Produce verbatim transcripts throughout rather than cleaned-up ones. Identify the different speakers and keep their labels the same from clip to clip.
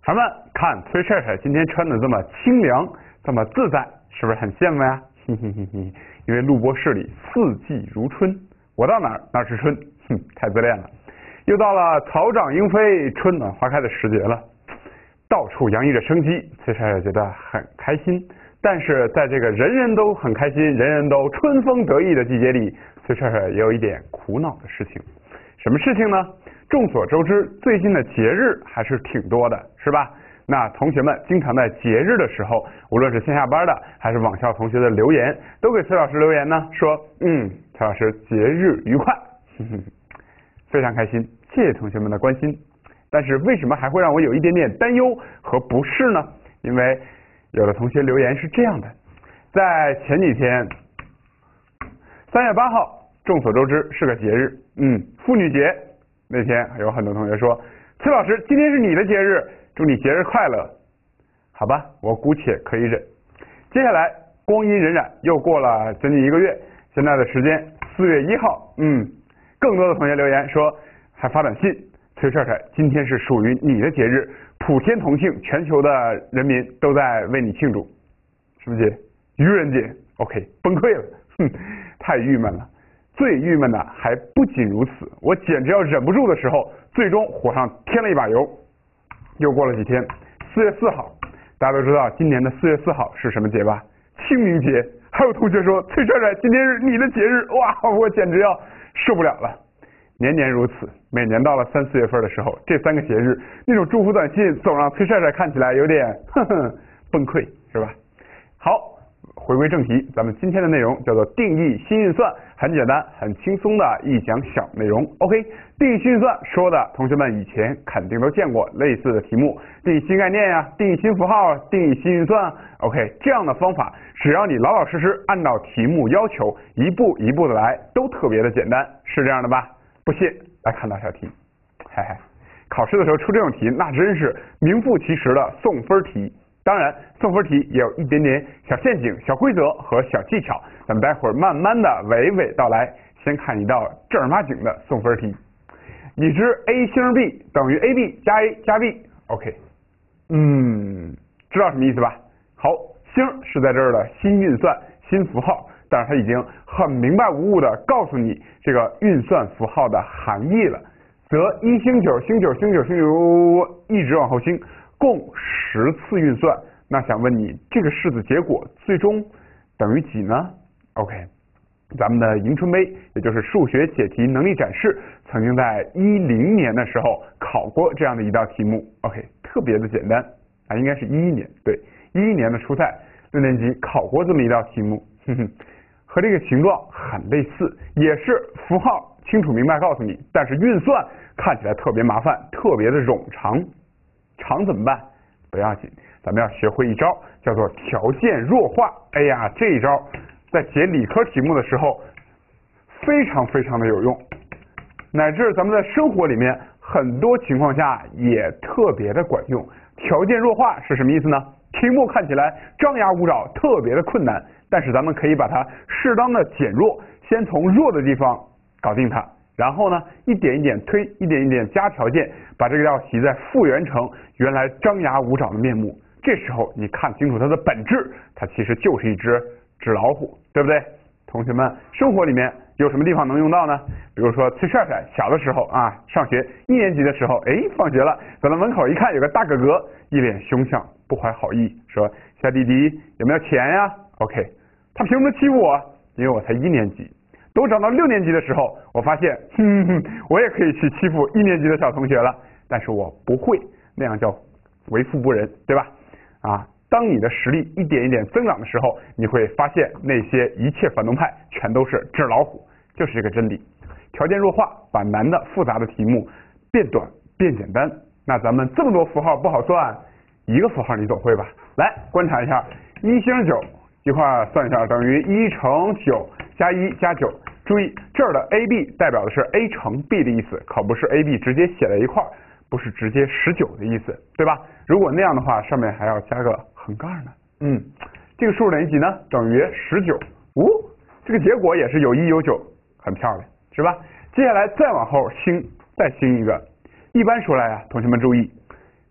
Speaker 1: 孩儿们，看崔帅帅今天穿的这么清凉，这么自在，是不是很羡慕呀？嘿嘿嘿嘿，因为录播室里四季如春，我到哪儿哪儿是春，哼，太自恋了。又到了草长莺飞、春暖花开的时节了，到处洋溢着生机，崔帅帅觉得很开心。但是在这个人人都很开心、人人都春风得意的季节里，崔帅帅也有一点苦恼的事情。什么事情呢？众所周知，最近的节日还是挺多的，是吧？那同学们经常在节日的时候，无论是线下班的还是网校同学的留言，都给崔老师留言呢，说嗯，崔老师节日愉快，呵呵，非常开心，谢谢同学们的关心。但是为什么还会让我有一点点担忧和不适呢？因为有的同学留言是这样的，在前几天，三月八号，众所周知是个节日，嗯，妇女节。那天有很多同学说，崔老师，今天是你的节日，祝你节日快乐。好吧，我姑且可以忍。接下来光阴荏苒，又过了将近一个月，现在的时间四月一号，嗯，更多的同学留言说，还发短信，崔帅帅，今天是属于你的节日，普天同庆，全球的人民都在为你庆祝。什么节？愚人节。OK， 崩溃了，哼，太郁闷了。最郁闷的还不仅如此，我简直要忍不住的时候，最终火上添了一把油。又过了几天，四月四号，大家都知道今年的四月四号是什么节吧？清明节。还有同学说，崔帅帅，今天是你的节日，哇，我简直要受不了了。年年如此，每年到了三四月份的时候，这三个节日那种祝福短信总让崔帅帅看起来有点呵呵崩溃，是吧？好。回归正题，咱们今天的内容叫做定义新运算，很简单很轻松的一讲小内容。 OK， 定义新运算说的同学们以前肯定都见过类似的题目，定义新概念呀，定义新符号，定义新运算。 OK， 这样的方法只要你老老实实按照题目要求一步一步的来，都特别的简单，是这样的吧？不信来看大小题。嘿嘿，考试的时候出这种题那真是名副其实的送分题。当然，送分题也有一点点小陷阱、小规则和小技巧，咱们待会儿慢慢的娓娓道来。先看一道正儿八经的送分题，已知 a 星 b 等于 ab 加 a 加 b。OK， 嗯，知道什么意思吧？好，星是在这儿的新运算、新符号，但是它已经很明白无误的告诉你这个运算符号的含义了。则一星九、星九、星九、星九一直往后星。共十次运算，那想问你这个式子结果最终等于几呢 ？OK， 咱们的迎春杯，也就是数学解题能力展示，曾经在一零年的时候考过这样的一道题目。OK， 特别的简单啊，应该是一一年，对，一一年的初赛六年级考过这么一道题目，哼哼，和这个形状很类似，也是符号清楚明白告诉你，但是运算看起来特别麻烦，特别的冗长。长怎么办？不要紧，咱们要学会一招，叫做条件弱化。哎呀，这一招在解理科题目的时候非常非常的有用，乃至咱们在生活里面很多情况下也特别的管用。条件弱化是什么意思呢？题目看起来张牙舞爪，特别的困难，但是咱们可以把它适当的减弱，先从弱的地方搞定它。然后呢，一点一点推，一点一点加条件，把这个道题再复原成原来张牙舞爪的面目。这时候你看清楚它的本质，它其实就是一只纸老虎，对不对？同学们，生活里面有什么地方能用到呢？比如说崔帅帅小的时候啊，上学一年级的时候，哎，放学了，走到门口一看，有个大哥哥一脸凶相，不怀好意，说小弟弟有没有钱呀 ？OK， 他凭什么欺负我？因为我才一年级。等我长到六年级的时候，我发现，哼哼，我也可以去欺负一年级的小同学了，但是我不会，那样叫为富不仁，对吧？啊，当你的实力一点一点增长的时候，你会发现那些一切反动派全都是纸老虎，就是这个真理。条件弱化，把难的复杂的题目变短变简单。那咱们这么多符号不好算，一个符号你总会吧？来观察一下，一星九一块算一下，等于一乘九加一加九。注意这儿的 A B 代表的是 A 乘 B 的意思，可不是 A B 直接写在一块儿，不是直接十九的意思，对吧？如果那样的话，上面还要加个横杠呢。嗯，这个数等于几呢？等于十九。哦，这个结果也是有一有九，很漂亮，是吧？接下来再往后星，再星一个。一般说来啊，同学们注意，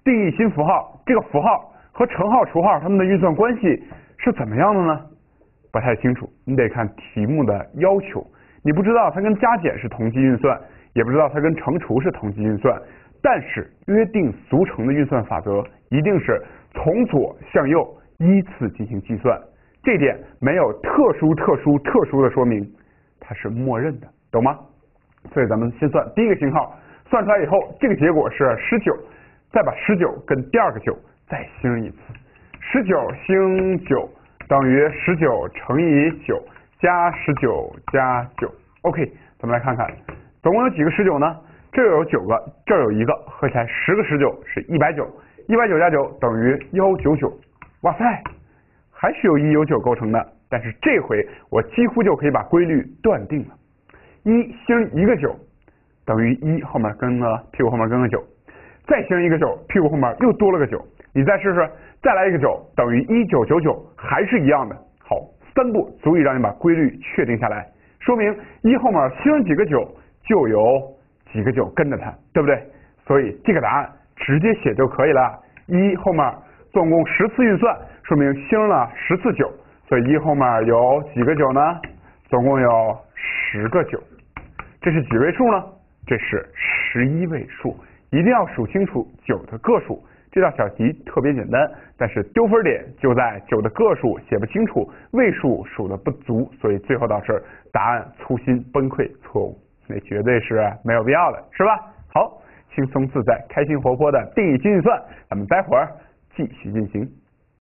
Speaker 1: 定义新符号，这个符号和乘号除号它们的运算关系是怎么样的呢？不太清楚，你得看题目的要求。你不知道它跟加减是同级运算，也不知道它跟乘除是同级运算，但是约定俗成的运算法则一定是从左向右依次进行计算，这点没有特殊特殊特殊的说明，它是默认的，懂吗？所以咱们先算第一个星号，算出来以后，这个结果是十九，再把十九跟第二个九再星一次，十九星九等于十九乘以九加十九加九。OK， 咱们来看看，总共有几个十九呢？这儿有九个，这儿有一个，合起来十个十九是一百九，一百九加九等于一百九十九。哇塞，还是由一有九构成的，但是这回我几乎就可以把规律断定了。一星一个九等于一后面跟个屁股后面跟个九，再星一个九，屁股后面又多了个九，你再试试，再来一个九等于一九九九，还是一样的。好，三步足以让你把规律确定下来，说明一后面星几个九就有几个九跟着它，对不对？所以这个答案直接写就可以了。一后面总共十次运算，说明星了十次九，所以一后面有几个九呢？总共有十个九。这是几位数呢？这是十一位数，一定要数清楚九的个数。这道小题特别简单，但是丢分点就在九的个数写不清楚，位数数的不足，所以最后导致答案粗心崩溃错误，那绝对是没有必要的，是吧？好，轻松自在、开心活泼的定义精运算，咱们待会儿继续进行。